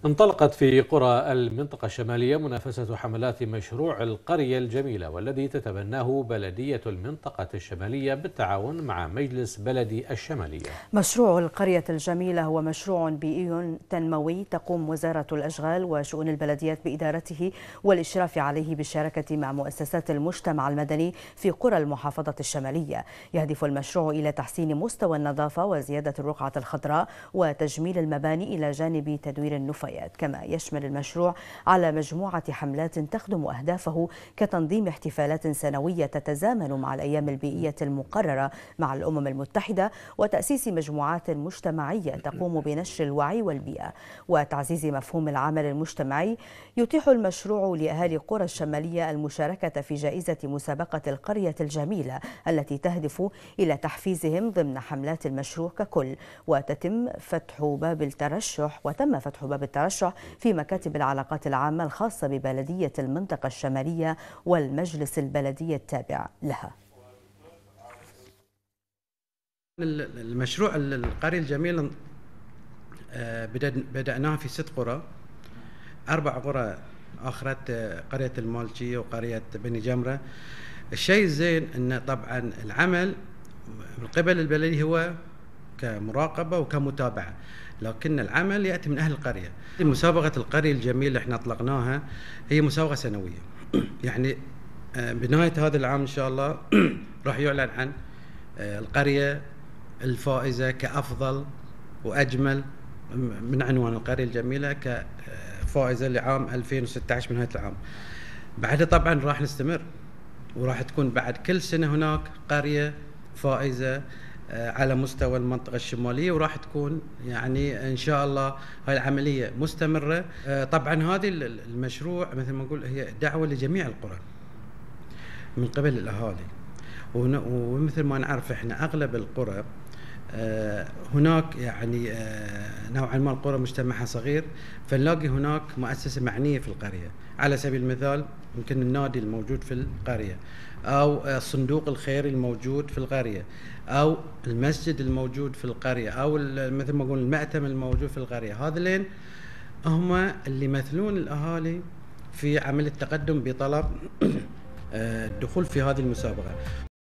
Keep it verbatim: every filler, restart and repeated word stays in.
انطلقت في قرى المنطقة الشمالية منافسة حملات مشروع القرية الجميلة، والذي تتبناه بلدية المنطقة الشمالية بالتعاون مع مجلس بلدي الشمالية. مشروع القرية الجميلة هو مشروع بيئي تنموي تقوم وزارة الأشغال وشؤون البلديات بإدارته والإشراف عليه بالشراكة مع مؤسسات المجتمع المدني في قرى المحافظة الشمالية. يهدف المشروع إلى تحسين مستوى النظافة وزيادة الرقعة الخضراء وتجميل المباني إلى جانب تدوير النفايات. كما يشمل المشروع على مجموعة حملات تخدم أهدافه كتنظيم احتفالات سنوية تتزامن مع الأيام البيئية المقررة مع الأمم المتحدة، وتأسيس مجموعات مجتمعية تقوم بنشر الوعي والبيئة وتعزيز مفهوم العمل المجتمعي. يتيح المشروع لأهالي قرى الشمالية المشاركة في جائزة مسابقة القرية الجميلة التي تهدف إلى تحفيزهم ضمن حملات المشروع ككل. وتتم فتح باب الترشح وتم فتح باب الترشح في مكاتب العلاقات العامة الخاصة ببلدية المنطقة الشمالية والمجلس البلدي التابع لها. المشروع القرية الجميلة بدأناه في ست قرى، أربع قرى آخرت قرية المالشية وقرية بني جمرة. الشيء الزين أن طبعا العمل من قبل البلدية هو كمراقبة وكمتابعة، لكن العمل يأتي من أهل القرية. مسابقة القرية الجميلة احنا أطلقناها، هي مسابقة سنوية يعني بنهاية هذا العام إن شاء الله راح يعلن عن القرية الفائزة كأفضل وأجمل من عنوان القرية الجميلة كفائزة لعام ألفين وستة عشر من نهاية العام. بعدها طبعا راح نستمر وراح تكون بعد كل سنة هناك قرية فائزة على مستوى المنطقة الشمالية، وراح تكون يعني إن شاء الله هاي العملية مستمرة. طبعا هذه المشروع مثل ما نقول هي دعوة لجميع القرى من قبل الأهالي، ومثل ما نعرف احنا أغلب القرى هناك يعني نوعا ما القرى مجتمعها صغير، فنلاقي هناك مؤسسة معنية في القرية. على سبيل المثال يمكن النادي الموجود في القرية، أو الصندوق الخيري الموجود في القرية، أو المسجد الموجود في القرية، أو مثل ما نقول المأتم الموجود في القرية. هذين هم اللي يمثلون الأهالي في عمل التقدم بطلب الدخول في هذه المسابقة.